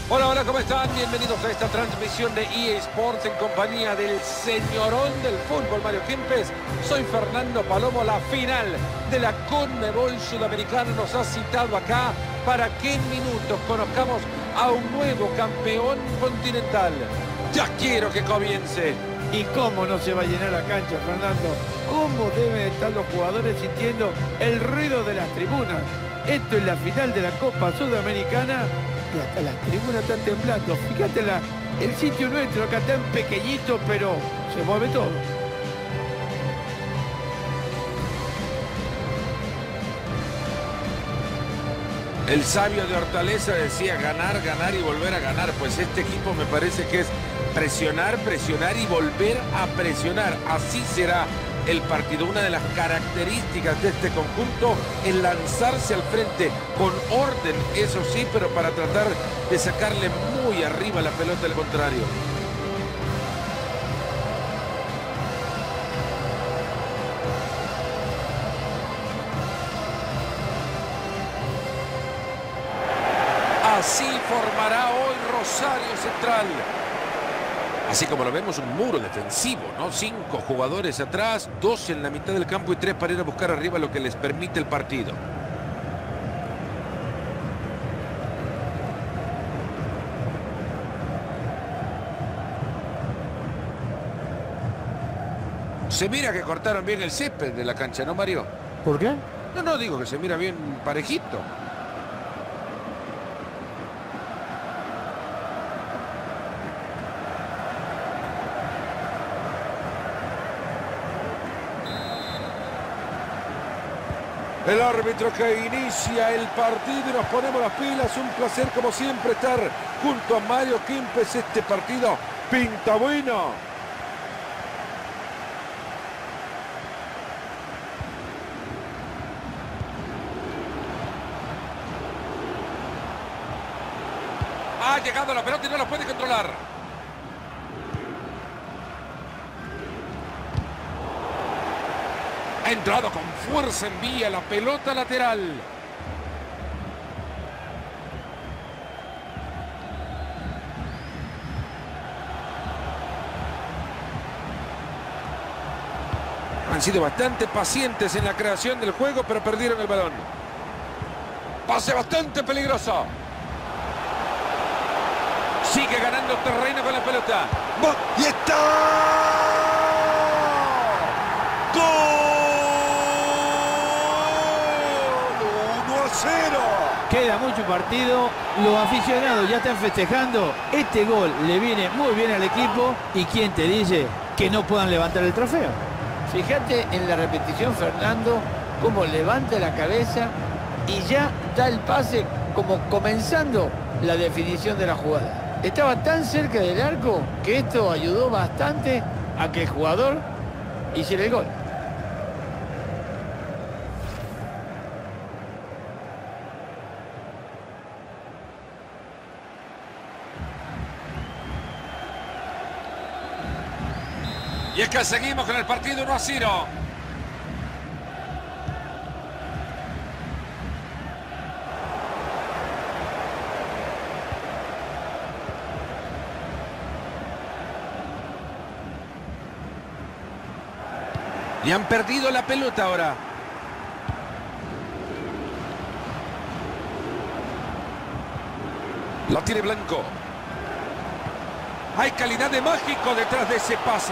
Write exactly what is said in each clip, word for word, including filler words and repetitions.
Hola, hola, ¿cómo están? Bienvenidos a esta transmisión de E A Sports en compañía del señorón del fútbol, Mario Kempes. Soy Fernando Palomo. La final de la Conmebol Sudamericana nos ha citado acá para que en minutos conozcamos a un nuevo campeón continental. Ya quiero que comience. ¿Y cómo no se va a llenar la cancha, Fernando? ¿Cómo deben estar los jugadores sintiendo el ruido de las tribunas? Esto es la final de la Copa Sudamericana y hasta las tribunas están temblando. Fíjate la, el sitio nuestro, acá tan pequeñito, pero se mueve todo. El sabio de Hortaleza decía ganar, ganar y volver a ganar. Pues este equipo me parece que es presionar, presionar y volver a presionar. Así será el partido. Una de las características de este conjunto es lanzarse al frente con orden, eso sí, pero para tratar de sacarle muy arriba la pelota al contrario. Así formará hoy Rosario Central. Así como lo vemos, un muro defensivo, ¿no? Cinco jugadores atrás, dos en la mitad del campo y tres para ir a buscar arriba lo que les permite el partido. Se mira que cortaron bien el césped de la cancha, ¿no, Mario? ¿Por qué? No, no, digo que se mira bien parejito. El árbitro que inicia el partido y nos ponemos las pilas. Un placer como siempre estar junto a Mario Kempes. Este partido pinta bueno. Ha llegado la pelota y no la puede controlar. Ha entrado con fuerza, envía la pelota lateral. Han sido bastante pacientes en la creación del juego, pero perdieron el balón. Pase bastante peligroso. Sigue ganando terreno con la pelota. ¡Y está! ¡Gol! Cero. Queda mucho partido, los aficionados ya están festejando. Este gol le viene muy bien al equipo. ¿Y quién te dice que no puedan levantar el trofeo? Fíjate en la repetición, Fernando, cómo levanta la cabeza y ya da el pase como comenzando la definición de la jugada. Estaba tan cerca del arco que esto ayudó bastante a que el jugador hiciera el gol. Y es que seguimos con el partido uno a cero. Y han perdido la pelota ahora. La tiene Blanco. Hay calidad de mágico detrás de ese pase.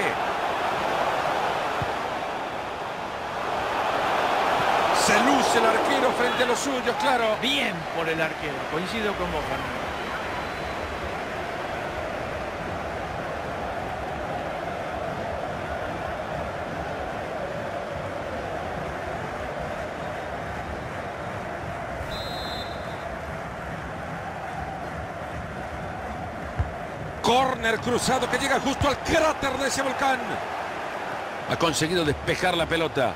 Se luce el arquero frente a los suyos, claro. Bien por el arquero, coincido con vos, Fernando. Córner cruzado que llega justo al cráter de ese volcán. Ha conseguido despejar la pelota.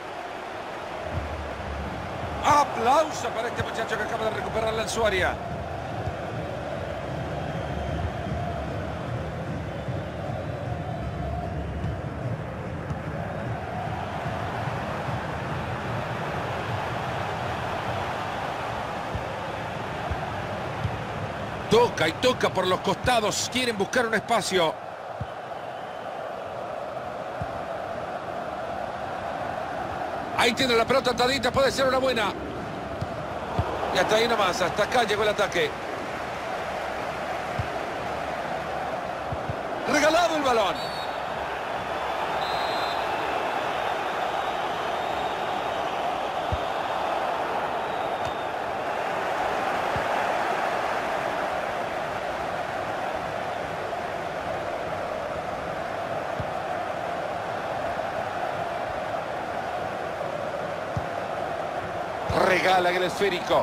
Aplauso para este muchacho que acaba de recuperarla en su área. Toca y toca por los costados. Quieren buscar un espacio. Ahí tiene la pelota atadita. Puede ser una buena. Y hasta ahí nomás. Hasta acá llegó el ataque. Regalado el balón. Regala el esférico.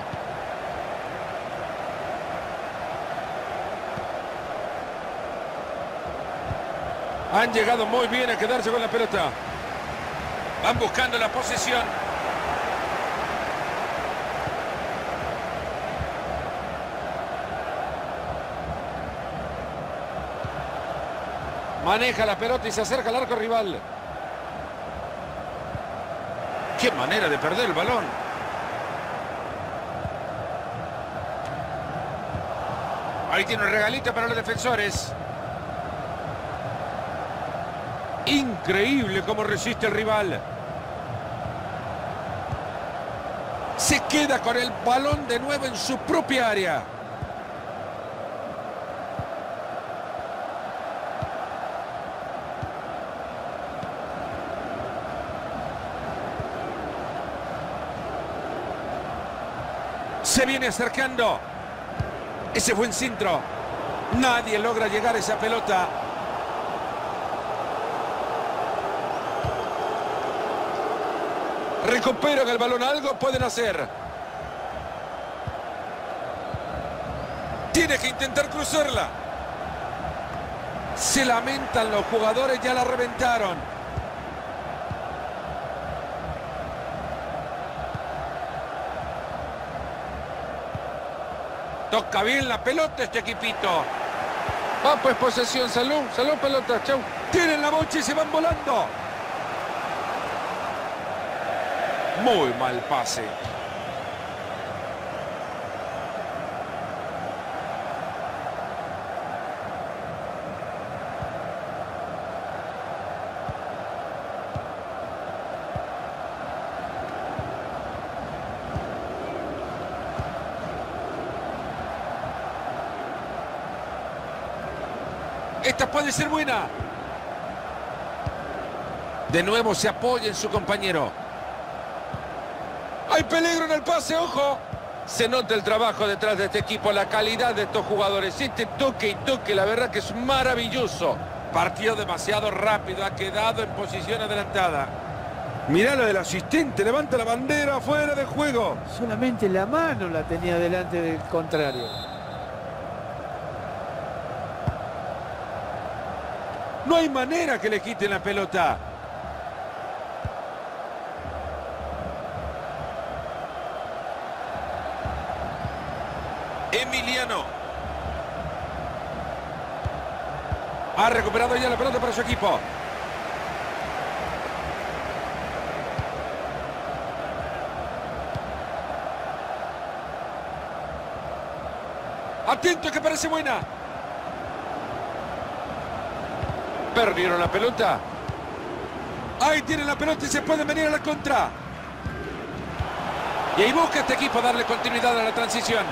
Han llegado muy bien a quedarse con la pelota. Van buscando la posesión. Maneja la pelota y se acerca al arco rival. ¡Qué manera de perder el balón! Ahí tiene un regalito para los defensores. Increíble cómo resiste el rival. Se queda con el balón de nuevo en su propia área. Se viene acercando. Ese buen centro. Nadie logra llegar a esa pelota. Recuperan el balón. Algo pueden hacer. Tiene que intentar cruzarla. Se lamentan los jugadores. Ya la reventaron. Toca bien la pelota este equipito. Va pues posesión. Salud. Salud pelota. Chau. Tienen la bocha y se van volando. Muy mal pase. Esta puede ser buena. De nuevo se apoya en su compañero. Hay peligro en el pase, ojo. Se nota el trabajo detrás de este equipo, la calidad de estos jugadores. Este toque y toque, la verdad que es maravilloso. Partido demasiado rápido, ha quedado en posición adelantada. Mirá lo del asistente, levanta la bandera fuera de juego. Solamente la mano la tenía delante del contrario. No hay manera que le quiten la pelota. Emiliano. Ha recuperado ya la pelota para su equipo. Atento que parece buena. Perdieron la pelota. Ahí tienen la pelota y se pueden venir a la contra. Y ahí busca este equipo darle continuidad a la transición.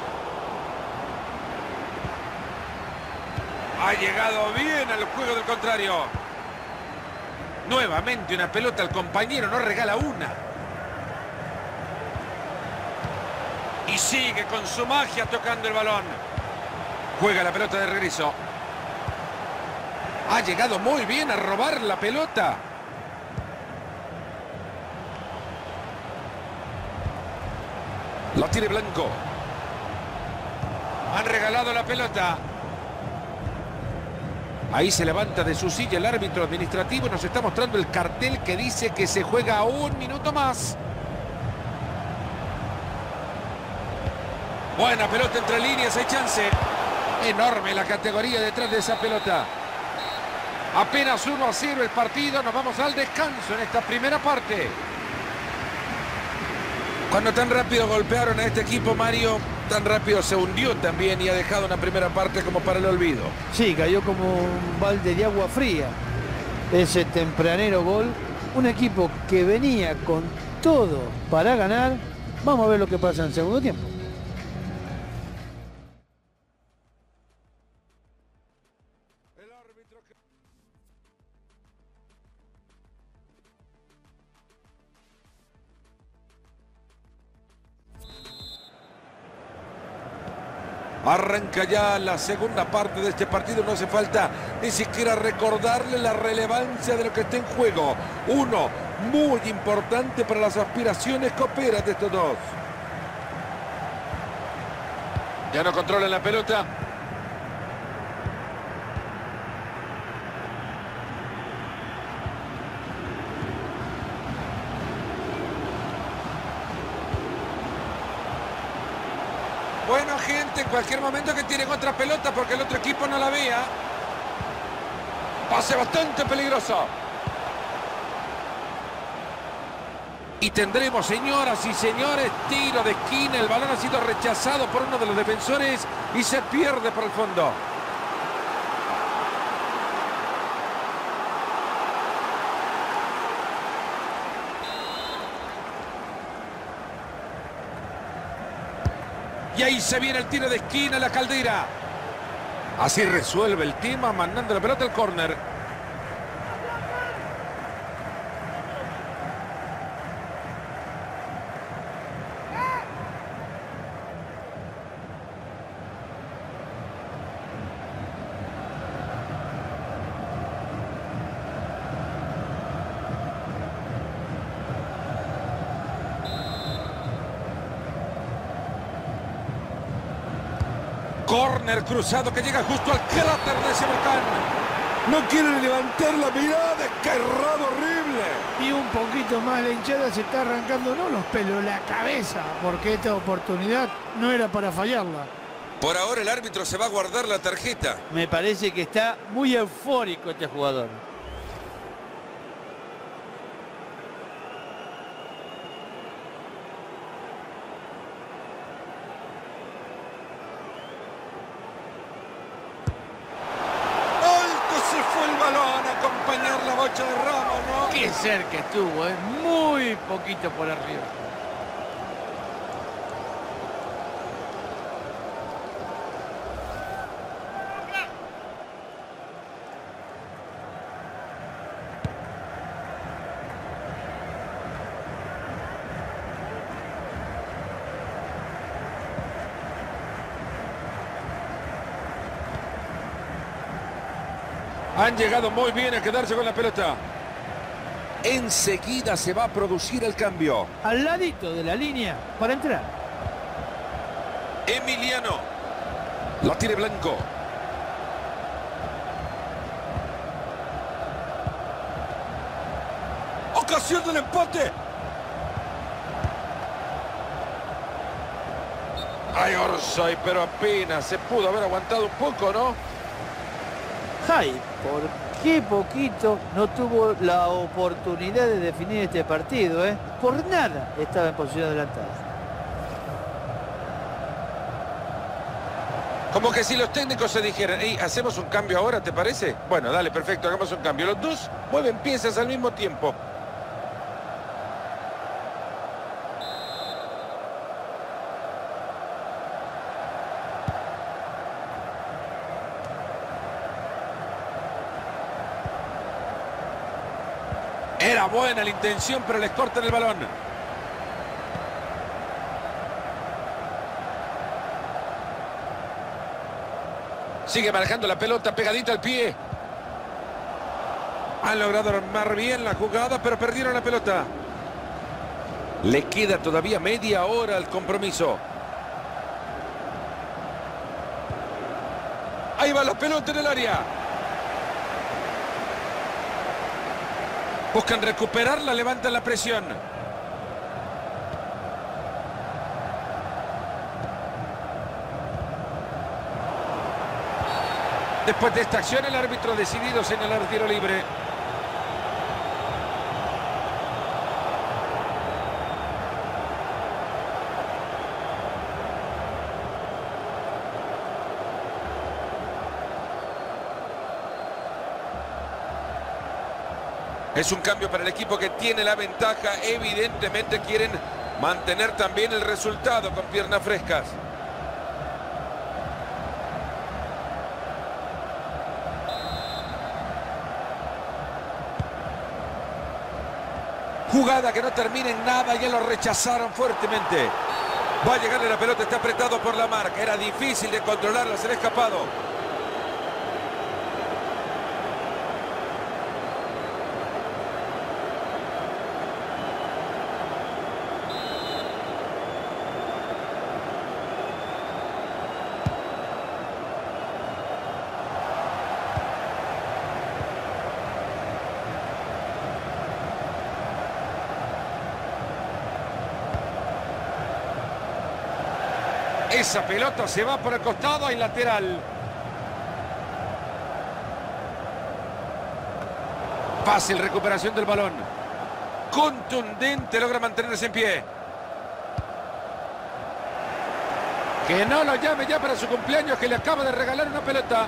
Ha llegado bien al juego del contrario. Nuevamente una pelota al compañero, no regala una. Y sigue con su magia tocando el balón. Juega la pelota de regreso. Ha llegado muy bien a robar la pelota. La tiene Blanco. Han regalado la pelota. Ahí se levanta de su silla el árbitro administrativo. Nos está mostrando el cartel que dice que se juega un minuto más. Buena pelota entre líneas, hay chance. Enorme la categoría detrás de esa pelota. Apenas uno a cero el partido. Nos vamos al descanso en esta primera parte. Cuando tan rápido golpearon a este equipo, Mario, Tan rápido se hundió también y ha dejado una primera parte como para el olvido. Sí, cayó como un balde de agua fría ese tempranero gol. Un equipo que venía con todo para ganar. Vamos a ver lo que pasa en el segundo tiempo. Arranca ya la segunda parte de este partido. No hace falta ni siquiera recordarle la relevancia de lo que está en juego. Uno muy importante para las aspiraciones coperas de estos dos. Ya no controlan la pelota. Bueno, gente, en cualquier momento que tienen otra pelota porque el otro equipo no la vea. Pase bastante peligroso. Y tendremos, señoras y señores, tiro de esquina. El balón ha sido rechazado por uno de los defensores y se pierde por el fondo. Y ahí se viene el tiro de esquina, la Caldera. Así resuelve el tema, mandando la pelota al córner. Córner cruzado que llega justo al cráter de ese volcán. No quieren levantar la mirada, descarrado horrible. Y un poquito más la hinchada se está arrancando no los pelos, la cabeza, porque esta oportunidad no era para fallarla. Por ahora el árbitro se va a guardar la tarjeta. Me parece que está muy eufórico este jugador. De Ramos, ¿no? Qué cerca estuvo, ¿eh? Muy poquito por arriba. Han llegado muy bien a quedarse con la pelota. Enseguida se va a producir el cambio. Al ladito de la línea para entrar. Emiliano. La tiene Blanco. Ocasión del empate. Ay, Orsay, pero apenas se pudo haber aguantado un poco, ¿no? Ay, ¿por qué poquito no tuvo la oportunidad de definir este partido, eh? Por nada estaba en posición adelantada. Como que si los técnicos se dijeran, hey, ¿hacemos un cambio ahora, te parece? Bueno, dale, perfecto, hagamos un cambio. Los dos mueven piezas al mismo tiempo. Era buena la intención, pero les cortan el balón. Sigue manejando la pelota pegadita al pie. Han logrado armar bien la jugada, pero perdieron la pelota. Le queda todavía media hora al compromiso. Ahí va la pelota en el área. Buscan recuperarla, levantan la presión. Después de esta acción, el árbitro ha decidido señalar tiro libre. Es un cambio para el equipo que tiene la ventaja. Evidentemente quieren mantener también el resultado con piernas frescas. Jugada que no termina en nada, ya lo rechazaron fuertemente. Va a llegarle la pelota, está apretado por la marca. Era difícil de controlarla, se le ha escapado. Esa pelota se va por el costado, hay lateral. Fácil recuperación del balón. Contundente, logra mantenerse en pie. Que no lo llame ya para su cumpleaños, que le acaba de regalar una pelota.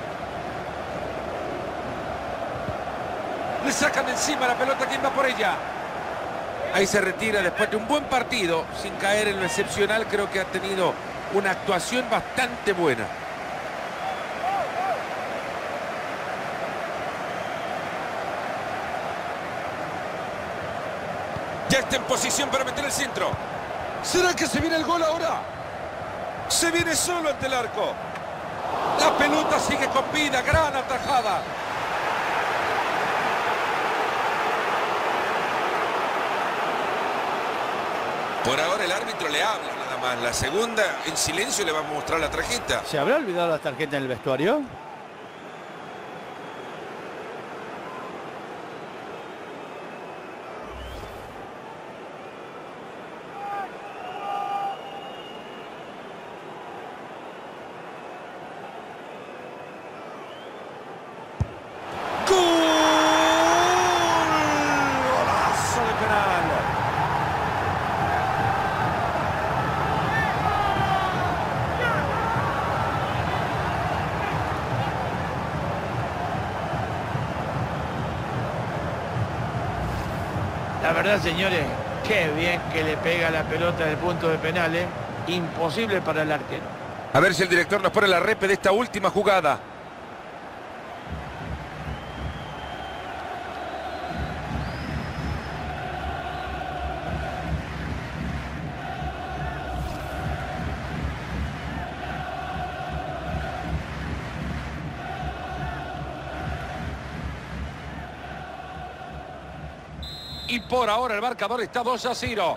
Le sacan de encima la pelota, ¿quién va por ella? Ahí se retira después de un buen partido, sin caer en lo excepcional. Creo que ha tenido una actuación bastante buena. Ya está en posición para meter el centro. ¿Será que se viene el gol ahora? Se viene solo ante el arco. La pelota sigue con vida, gran atajada. Por ahora el árbitro le habla nada más. La segunda, en silencio, le va a mostrar la tarjeta. ¿Se habrá olvidado la tarjeta en el vestuario? La verdad, señores, qué bien que le pega la pelota del punto de penales. Imposible para el arquero. A ver si el director nos pone la repe de esta última jugada. Y por ahora el marcador está dos a cero.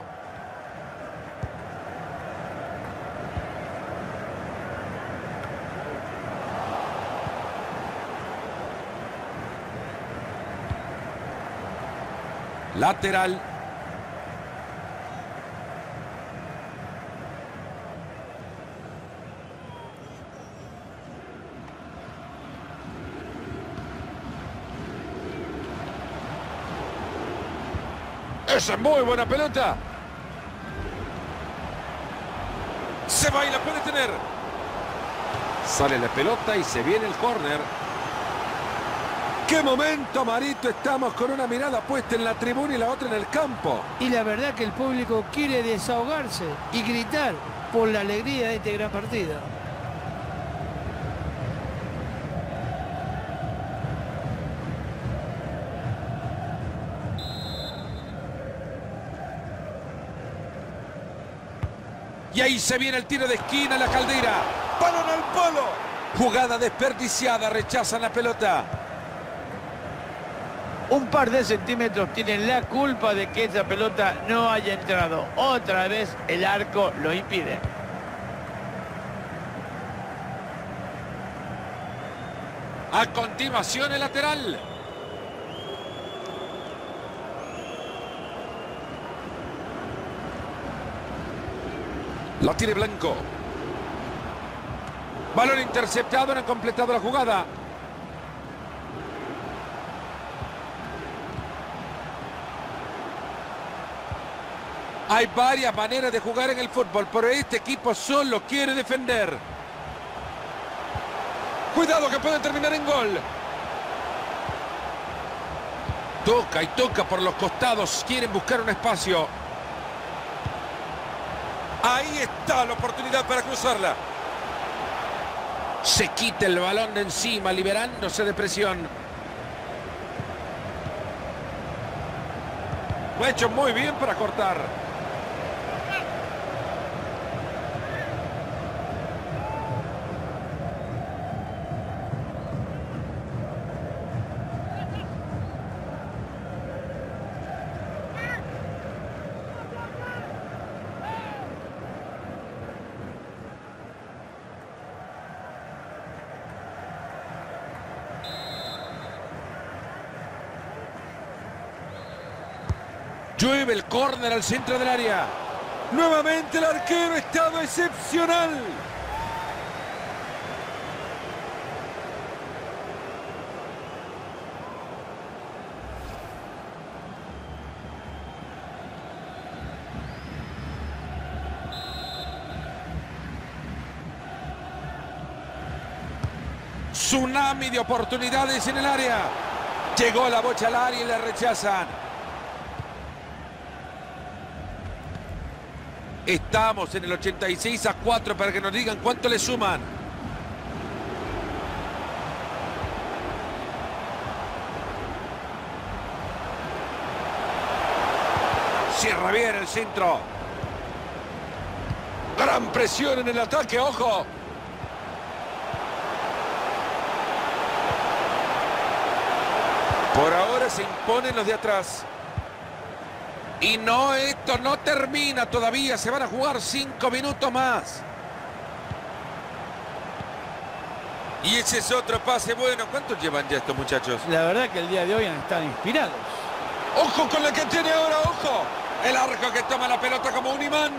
Lateral. Esa es muy buena pelota. Se va y la puede tener. Sale la pelota y se viene el córner. ¡Qué momento, Marito! Estamos con una mirada puesta en la tribuna y la otra en el campo. Y la verdad que el público quiere desahogarse y gritar por la alegría de este gran partido. Y ahí se viene el tiro de esquina, la Caldera. ¡Balón al palo! Jugada desperdiciada, rechazan la pelota. Un par de centímetros tienen la culpa de que esa pelota no haya entrado. Otra vez el arco lo impide. A continuación el lateral. La tiene Blanco. Balón interceptado, no han completado la jugada. Hay varias maneras de jugar en el fútbol, pero este equipo solo quiere defender. Cuidado que puede terminar en gol. Toca y toca por los costados. Quieren buscar un espacio. Ahí está la oportunidad para cruzarla. Se quita el balón de encima, liberándose de presión. Lo ha hecho muy bien para cortar. Llueve el córner al centro del área. Nuevamente el arquero ha estado excepcional. Tsunami de oportunidades en el área. Llegó la bocha al área y la rechazan. Estamos en el ochenta y seis a cuatro para que nos digan cuánto le suman. Cierra bien el centro. Gran presión en el ataque, ojo. Por ahora se imponen los de atrás. Y no, esto no termina todavía. Se van a jugar cinco minutos más. Y ese es otro pase bueno. ¿Cuántos llevan ya estos muchachos? La verdad que el día de hoy han estado inspirados. ¡Ojo con la que tiene ahora! ¡Ojo! El arco que toma la pelota como un imán.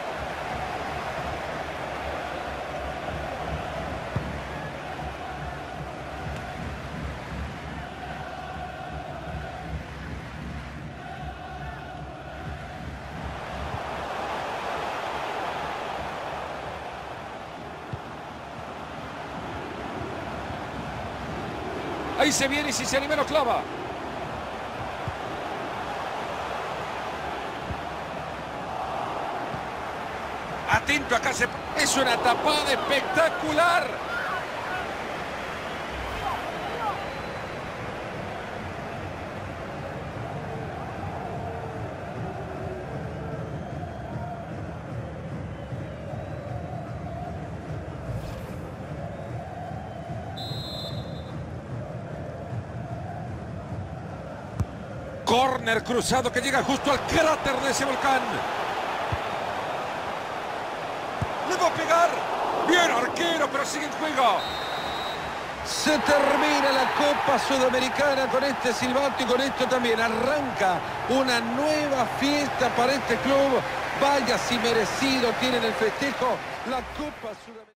Ahí se viene y si se anima lo clava. Atento, acá se... Es una tapada espectacular. Córner cruzado que llega justo al cráter de ese volcán. Le va a pegar. Bien arquero, pero sigue en juego. Se termina la Copa Sudamericana con este silbato y con esto también arranca una nueva fiesta para este club. Vaya si merecido tienen el festejo la Copa Sudamericana.